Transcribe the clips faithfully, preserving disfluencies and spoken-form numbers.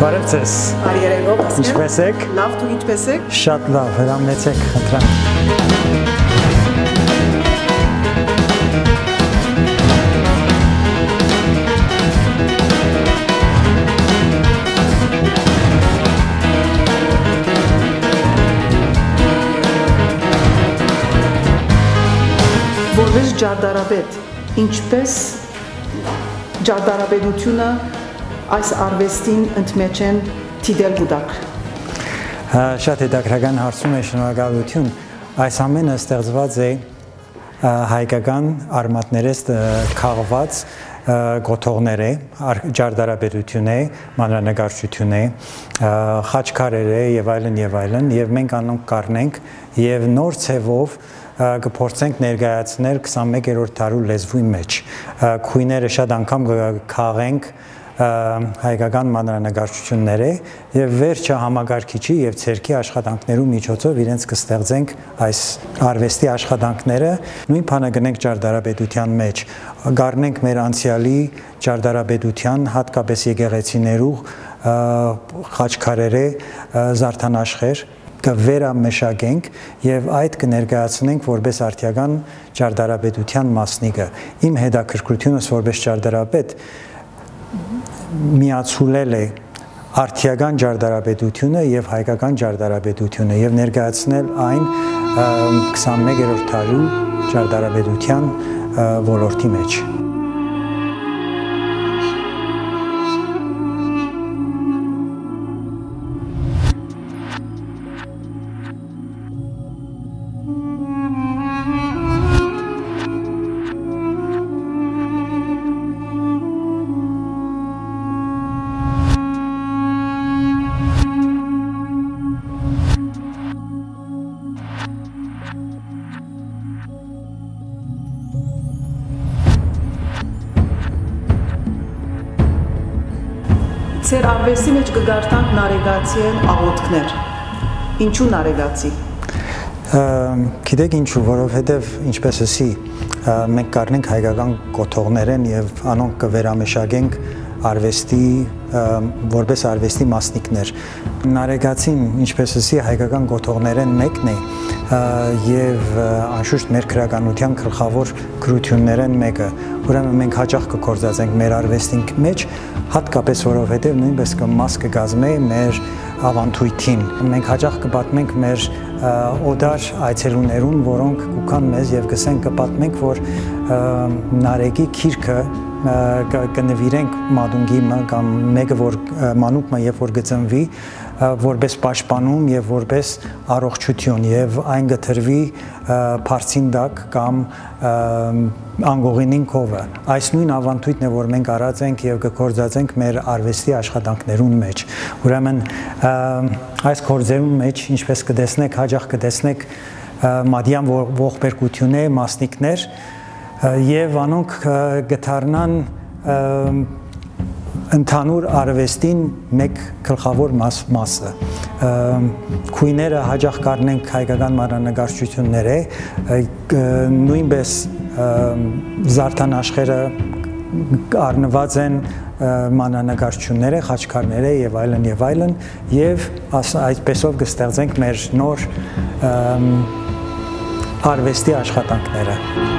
Բարև ձեզ։ Բարի երեկո, Պասկել։ Ինչպե՞ս եք։ Լավ, դուք ինչպե՞ս եք։ Շատ լավ, հրամեցեք, խնդրեմ։ Որպես ջարդարաբեդ, ինչպես ջարդարաբեդությունը այս արվեստին ընդմեջ են թիդել գուդակ։ Շատ հետաքրքրական հարցում է, շնորհակալություն։ Այս ամենը ստեղծված է հայկական արմատներից քաղված գոթողներ է, ջարդարաբեդություն է, մանրանկարչություն է, խաչքարեր է եւ այլն եւ այլն, եւ մենք անոնք կառնենք եւ նոր ցևով կփորձենք ներկայացնել քսանմեկերորդ դարու լեզվի մեջ։ Քույները շատ անգամ կքաղենք հայկական մանրանկարչությունները եւ վերջը համագարկիչի եւ ցերքի աշխատանքներու միջոցով իրենց կստեղծենք այս արվեստի աշխատանքները, նույն բանը գնենք ջարդարաբեդության մեջ, գառնենք մեր անցյալի ջարդարաբեդության, հատկապես եկեղեցիներու խաչքարերը, զարդանաշխեր կվերամշակենք եւ այդ կներկայացնենք որպես արդիական ջարդարաբեդության մասնիկը։ Իմ հետաքրքրությունս որպես ջարդարաբեդ միացուլել է արդիական ջարդարաբեդությունը եւ հայկական ջարդարաբեդությունը եւ ներկայացնել այն քսանմեկերորդ դարու ջարդարաբեդության ոլորտի մեջ։ Ձեր արվեստի մեջ կգարտանք նարեգացի են աղոթքներ։ Ինչու նարեգացի։ Գիտեք ինչու, որովհետև ինչպես ասի, մենք կառնենք հայկական գոթողներ են եւ անոնք կվերամշակենք արվեստի որպես արվեստի մասնիկներ։ Նարեգացին, ինչպես ասի, հայկական գոթողներեն մեկն է եւ անշուշտ մեր քրականության գլխավոր գրություններեն մեկը։ Ուրեմն մենք հաճախ կգործածենք մեր արվեստին մեջ, հատկապես որովհետև նույնպես կմաս կգազմե մեր ավանդույթին։ Մենք հաճախ կպատմենք մեր օդար այցելուներուն, որոնք կուքան մեզ եւ կսենք կպատմենք, որ նարեկի քիրքը կնվիրենք մադունգի կամ մեկը որ մանուկը երբ որ գծնվի որպես պաշտպանում եւ որպես առողջություն եւ այն գտրվի բարձին դակ կամ անգողինին կովը այս նույն ավանդույթն է որ մենք արած ենք եւ կգործածենք մեր արվեստի աշխատանքներուն մեջ ուրեմն այս գործերուն մեջ ինչպես կտեսնեք հաջող կտեսնեք մադիան ողբերգություններ մասնիկներ եւ անոնք գթարնան ընդհանուր արվեստին մեկ գլխավոր մասը քույները հաջող կառնենք հայկական մանրանկարչությունները նույնպես զարդանաշխերը առնված են մանրանկարչությունները խաչքարները եւ այլն եւ այլն եւ այդպեսով կստեղծենք մեր նոր արվեստի աշխատանքները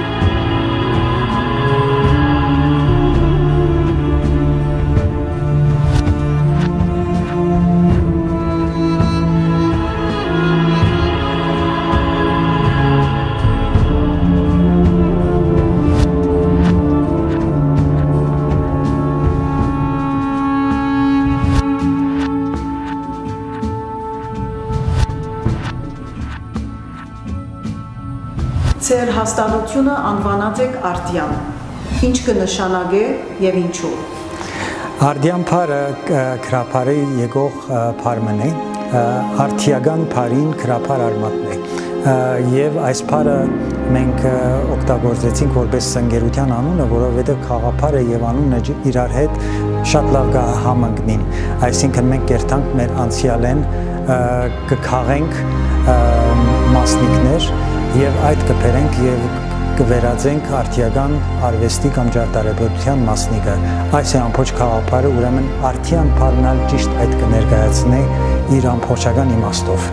Ձեր հաստատությունը անվանած եք Արդիան։ Ինչ կնշանակե եւ ինչու։ Արդիան փարը քրափարի եկող փարմն է, արդիական փարին քրափար արմատն է։ Եվ այս փարը մենք օգտագործեցինք որպես սնգերության անունը, որովհետև խաղափարը եւ անունը իրար հետ շատ լավ կհամընկնին։ Այսինքն մենք կերտանք մեր անցյալեն կքաղենք մասնիկներ եւ այդ կբերենք եւ կվերածենք արդիական արվեստի կամ ջրատարաբերության մասնիկը։ Այս է ամբողջ գաղափարը, ուրեմն արդիան բառնալ ճիշտ այդ կներկայացնե իր ամբողջական իմաստով։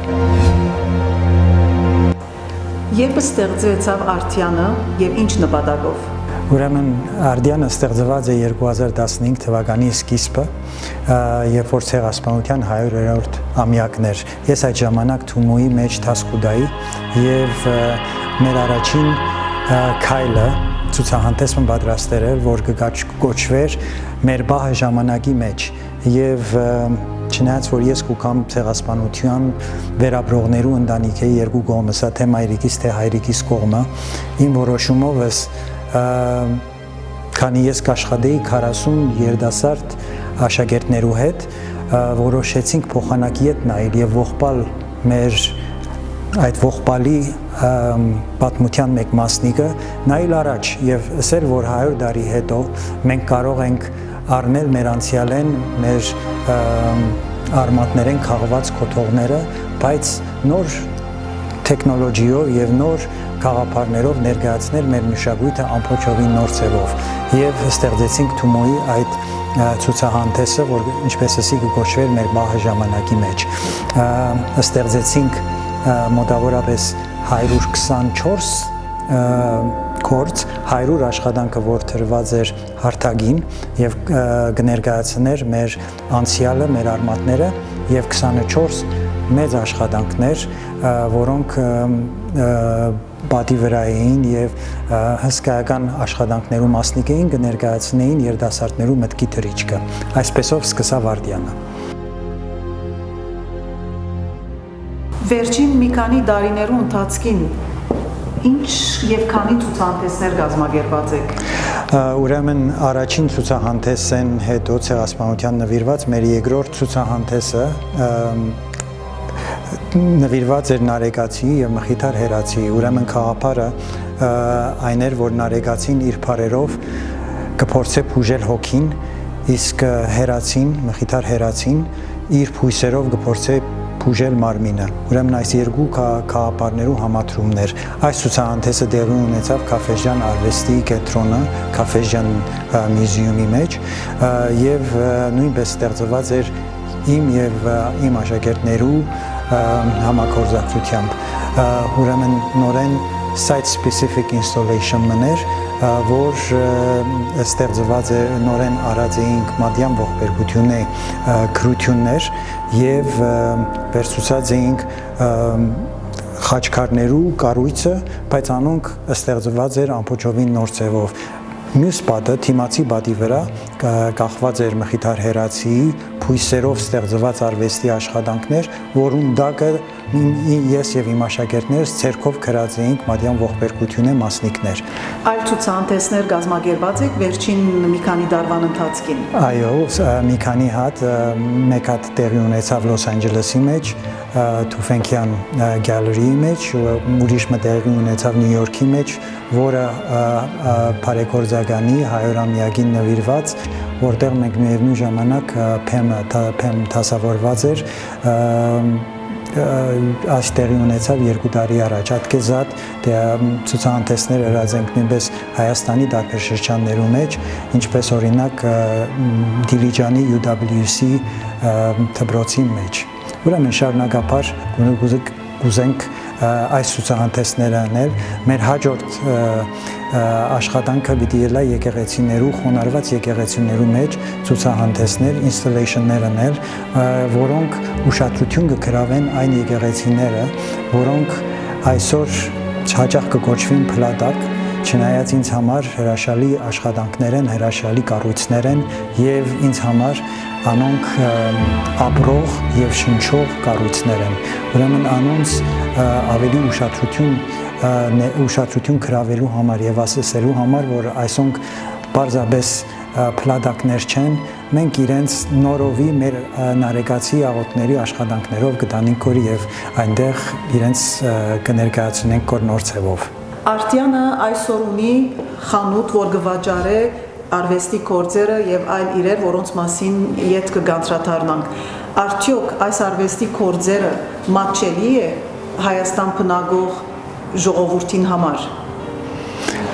Երբ ստեղծվեցավ Արդյանը եւ ինչ նպատակով։ Ուրեմն Արդյանը ստեղծված է երկու հազար տասնհինգ թվականի սկիզբը, երբ որ ցեղասպանության հարյուրերորդ ամյակներ։ Ես այդ ժամանակ Թումոյի մեջ Թասկուդայի եւ մեր առաջին քայլը ցուցահանդեսը պատրաստել էր, որ կգոչվեր մեր բահը ժամանակի մեջ եւ չնայած որ ես կուքամ ցեղասպանության վերաբրողներու ընտանիքի երկու կողմը, սա թե մայրիկից թե հայրիկից կողմը, իմ որոշումով ես քանի ես կաշխատեի քառասուն երիտասարդ աշակերտներու հետ, որոշեցինք փոխանակի հետ նայել եւ ողբալ մեր այդ ողբալի պատմության մեկ մասնիկը նայել առաջ եւ ասել, որ հարյուր տարի հետո մենք կարող ենք առնել մեր անցյալեն, մեր արմատներեն քաղված կոթողները, բայց նոր տեխնոլոգիով եւ նոր գաղափարներով ներկայացնել մեր մշակույթը ամբողջովին նոր ձևով եւ ստեղծեցինք Թումոյի այդ ցուցահանդեսը, որ ինչպես ասի կգոչվեր մեր բահը ժամանակի մեջ։ Ստեղծեցինք մոտավորապես հարյուր քսանչորս գործ, հարյուր աշխատանքը, որ թրված էր հարթագին եւ կներկայացներ մեր անցյալը, մեր արմատները եւ քսանչորս մեծ աշխատանքներ, որոնք պատի վրա էին եւ հսկայական աշխատանքներու մասնիկ էին, կներկայացնեին երիտասարդներու մտքի թռիչքը։ Այսպեսով սկսավ Արդյանը։ Վերջին մի քանի տարիներու ընթացքին ինչ եւ քանի ցուցահանդեսներ կազմակերպած եք։ Ուրեմն առաջին ցուցահանդեսեն հետո ցեղասպանության նվիրված մեր երկրորդ ցուցահանդեսը նվիրված էր Նարեկացի եւ Մխիթար Հերացի, ուրեմն քաղաքապարը այն էր, որ Նարեկացին իր բարերով կփորձե բուժել հոգին, իսկ Հերացին, Մխիթար Հերացին իր փույսերով կփորձե բուժել մարմինը։ Ուրեմն այս երկու քաղաքապարներու համադրումներ։ Այս ցուցահանդեսը տեղի ունեցավ Քաֆեժյան արվեստի կենտրոնը, Քաֆեժյան մյուզեումի մեջ եւ նույնպես ստեղծված էր իմ եւ իմ աշակերտներու համագործակցությամբ, ուրեմն նորեն site specific installation մներ, որ ստեղծված է նորեն արած էինք մադյան ողբերգությունի քրություններ եւ վերցուցած էինք խաչքարներու կառույցը, բայց անոնք ստեղծված էր ամբողջովին նոր ձևով։ Մյուս պատը թիմացի պատի վրա կախված էր Մխիթար Հերացիի փույսերով ստեղծված արվեստի աշխատանքներ, որում դակը ես եւ իմ աշակերտներս ցերկով գրած էինք մադյան ողբերգությունի մասնիկներ։ Այլ ցուցահանդեսներ կազմակերպած եք վերջին մի քանի տարվան ընթացքին։ Այո, մի քանի հատ, մեկ հատ տեղի ունեցավ Լոս Անջելեսի մեջ, Թուֆենկյան գալերիի մեջ, ուրիշ մը տեղի ունեցավ Նյու Յորքի մեջ, որը բարեգործականի հարյուրամյակին նվիրված, որտեղ մենք միևնույն ժամանակ փեմ դասավորված էր, այս տեղի ունեցավ երկու տարի առաջ, ատկեզատ ցուցահանդեսներ հրած ենք նույնպես Հայաստանի տարբեր շրջաններու մեջ, ինչպես օրինակ Դիլիջանի յու դաբլյու սի դպրոցի մեջ։ Ուրեմն շարունակապար կուզենք այս ցուցահանդեսները անել, մեր հաջորդ աշխատանքը պիտի ելա եկեղեցիներու, խոնարհված եկեղեցիներու մեջ ցուցահանդեսներ, ինստալեյշններ անել, որոնք ուշադրություն կգրավեն այն եկեղեցիները, որոնք այսօր հաճախ կկոչվին փլատակ, չնայած ինձ համար հրաշալի աշխատանքներ են, հրաշալի կառույցներ են եւ ինձ համար անոնք ապրող եւ շնչող կառույցներ են։ Ուրեմն անոնց ավելի ուշադրություն ուշադրություն գրավելու համար եւ ասելու համար, որ այսոնք բարձրապես փլատակներ չեն, մենք իրենց նորովի մեր նարեկացի աղոթների աշխատանքներով կտանենք որ եւ այնտեղ իրենց կներկայացնենք կոր նոր ձևով։ Արդյանը այսօր ունի խանութ, որ կվաճառե արվեստի գործերը եւ այլ իրեր, որոնց մասին իդ կգանձրադառնանք։ Արդյոք այս արվեստի գործերը մատչելի է Հայաստան բնագող ժողովրդին համար։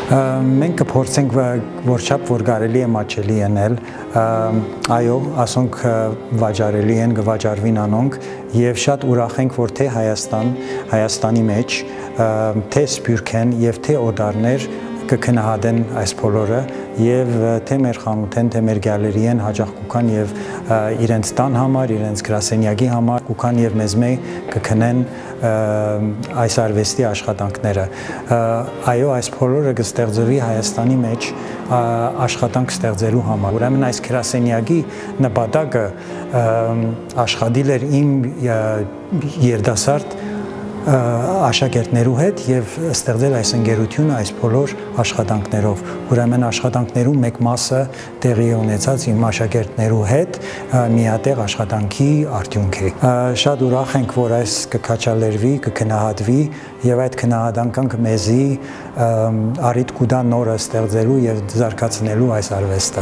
Մենք կփորձենք որչափ որ կարելի է մաչելի ենել, այո, ասոնք վաճառելի են, կվաճառվին անոնք եւ շատ ուրախ ենք, որ թե Հայաստան, Հայաստանի մեջ, թե Սփյուռքեն եւ թե օդարներ կքնահատեն այս բոլորը եւ թե մեր խանութեն, թե մեր գալերիեն հաջող կուքան եւ իրենց տան համար, իրենց գրասենյակի համար կուքան եւ մեզ մեկ կքնեն այս արվեստի աշխատանքները։ Այո, այս բոլորը կստեղծվի Հայաստանի մեջ աշխատանք ստեղծելու համար։ Ուրեմն այս գրասենյակի նպատակը աշխատել էր իմ երդասարդ աշակերտներու հետ եւ ստեղծել այս ընկերությունը այս բոլոր աշխատանքներով։ Ուրեմն աշխատանքներու մեկ մասը տեղի ունեցած իմ աշակերտներու հետ միատեղ աշխատանքի արդյունք է։ Շատ ուրախ ենք, որ այս կքաչալերվի, կքնահատվի եւ այդ քնահատանքը մեզի առիթ կուտա նորը ստեղծելու եւ զարգացնելու այս արվեստը։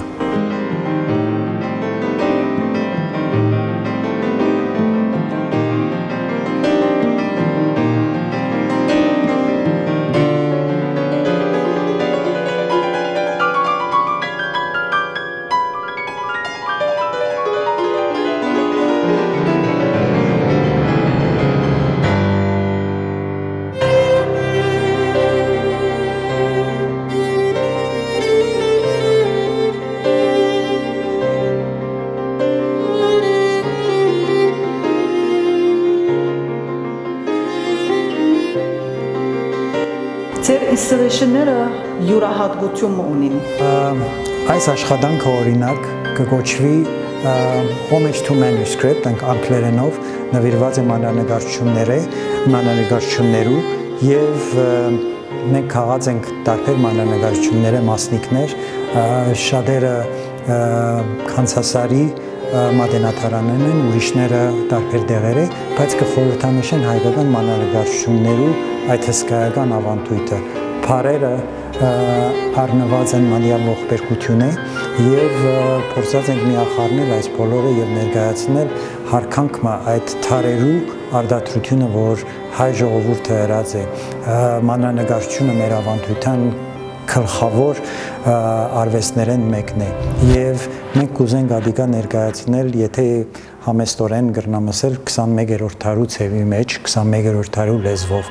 Ձեր installation-ները յուրահատկություն ունին։ Այս աշխատանքը օրինակ կգոչվի Homage to Manuscript, անգլերենով նվիրված է մանրանկարչությունների, մանրանկարչություններու եւ մենք քաղած ենք տարբեր մանրանկարչությունների մասնիկներ, շատերը Քանսասարի մատենաթարանեն են, ուրիշները տարբեր դեղեր է, բայց կխորհրդանշեն հայկական մանրանկարչություններու այդ հսկայական ավանդույթը։ Փարերը առնված են մանյալ ողբերգություն է եւ փորձած ենք միախառնել այս բոլորը եւ ներկայացնել հարկանքը այդ թարերու արդարությունը, որ հայ ժողովուրդը հրած է։ Մանրանկարչությունը մեր ավանդույթան գլխավոր արվեստներեն մեկն է եւ մենք կուզենք ադիկա ներկայացնել, եթե համեստորեն գրնամսել քսանմեկերորդ դարու ցևի մեջ, քսանմեկերորդ դարու լեզվով։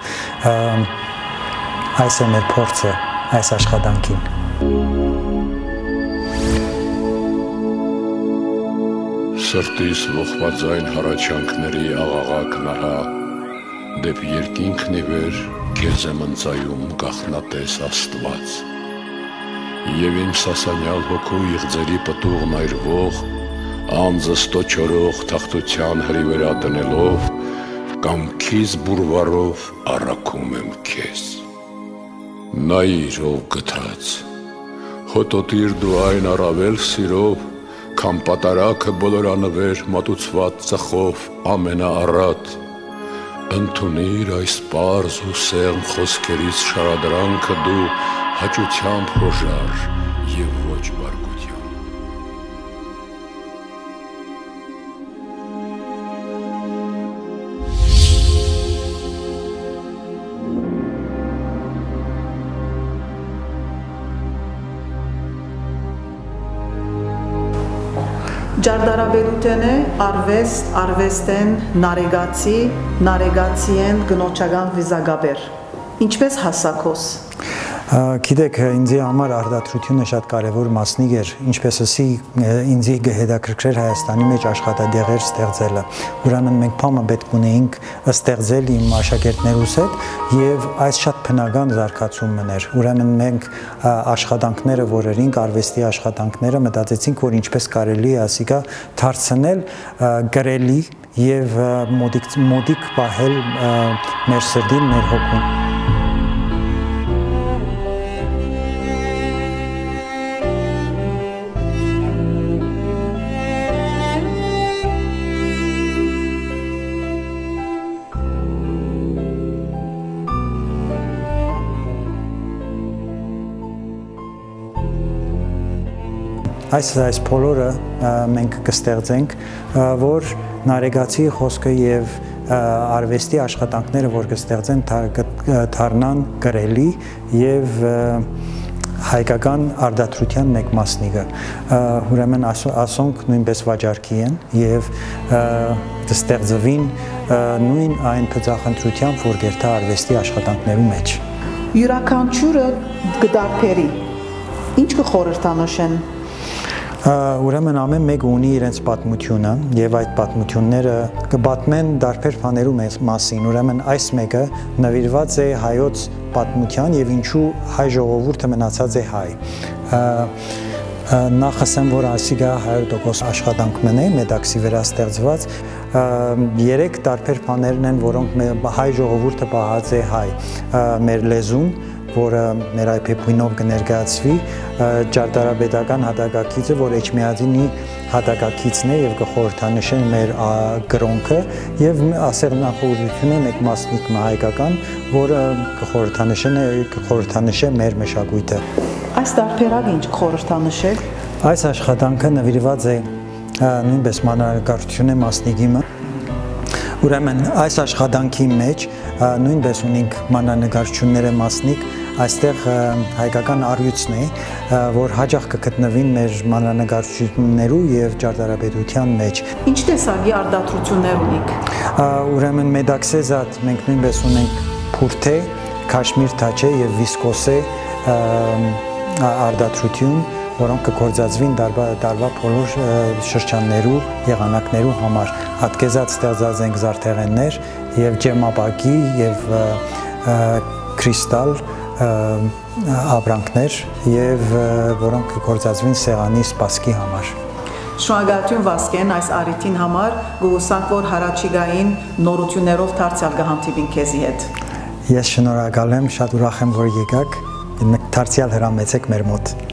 Այս է մեր փորձը այս աշխատանքին։ Սրտիս ողբաձայն հառաչանքների աղաղակ նահա, դեպ երկինքն ի վեր քեզ եմ ընծայում գախնատես Աստված։ Եվ իմ սասանյալ հոգու իղձերի պտուղն այրվող, անձը ստոչորող թախտության հրիվերա դնելով, կամքիս բուրվարով առաքում եմ քեզ։ Նայիր ով գթած, հոտոտիր դու այն առավել սիրով, քան պատարակը բոլորանվեր մատուցված ծխով ամենաառատ, ընդունիր այս պարզ ու սեղմ խոսքերից շարադրանքը դու հաճությամբ հոժար և ոչ բարկության։ Ջարդարաբերութեն է արվեստ, արվեստեն, նարեգացի, նարեգացիեն գնոչական վիզագաբեր։ Ինչպես հասակոս։ Գիտեք, ինձի համար արդարությունը շատ կարևոր մասնիկ էր, ինչպես ասի ինձի հետաքրքրեր Հայաստանի մեջ աշխատադեղեր ստեղծելը։ Ուրեմն մենք փամը պետք ունեինք ստեղծել իմ աշակերտներուս հետ եւ այս շատ բնական զարգացումն էր։ Ուրեմն մենք աշխատանքները, որ érինք արվեստի աշխատանքները, մտածեցինք, որ ինչպես կարելի է ասիկա դարձնել գրելի եւ մոդիկ մոդիկ պահել մեր սրտին, մեր հոգուն։ Այս այս բոլորը մենք կստեղծենք, որ նարեգացի խոսքը եւ արվեստի աշխատանքները, որ կստեղծեն, դառնան գրելի եւ հայկական արդարության մեկ մասնիկը ուրեմն ասոնք նույնպես վաճառքի են եւ դստեղծվին նույն այն փծախնդրությամբ որ գերտա արվեստի աշխատանքներու մեջ յուրաքանչյուրը գդարբերի ինչ կխորհրդանշեն ուրեմն ամեն մեկը ունի իրենց պատմությունը եւ այդ պատմությունները կբատմեն տարբեր բաներու մասին ուրեմն այս մեկը նվիրված է հայոց պատմության եւ ինչու հայ ժողովուրդը մնացած է հայ նախ ասեմ որ ասիգա հարյուր տոկոս աշխատանքն է մեդաքսի վրա ստեղծված երեք տարբեր բաներն են որոնք հայ ժողովուրդը պահած է հայ մեր լեզուն որը մեր այփեփույնով կներկայացվի ճարտարապետական հատակագիծը, որ Էջմիածինի հատակագիծն է եւ կխորհրդանշեն մեր գրոնքը եւ ասեղնախորհրդությունը մեկ մասնիկ հայկական, որը կխորհրդանշեն կխորհրդանշե մեր մշակույթը։ Այս տարբերակը ինչ կխորհրդանշել։ Այս աշխատանքը նվիրված է նույնպես մանրանկարչությունը մասնիկիմը Ուրեմն այս աշխատանքի մեջ նույնպես ունենք մանրանկարչությունները մասնիկ այստեղ հայկական առյուծն է, որ հաճախ կգտնվին մեր մանրանկարչություններու եւ ճարտարապետության մեջ։ Ինչ տեսակի արդարություններ ունիք։ Ուրեմն մեդաքսեզատ մենք նույնպես ունենք փուրթե, քաշմիր թաչե եւ վիսկոսե արդարություն, որոնք կգործածվին տարվա բոլոր շրջաններու եղանակներու համար։ Հատկեզած ստեղծած ենք զարդեղեններ եւ ջեմապակի եւ կրիստալ ապրանքներ եւ որոնք կգործածվին սեղանի սպասքի համար։ Շնորհակալություն Վասկեն այս առիթին համար, գուսանք որ հարաճիգային նորություններով դարձյալ կհանդիպին քեզի հետ։ Ես շնորհակալ եմ, շատ ուրախ եմ որ եկաք, դարձյալ հրամեցեք մեր մոտ։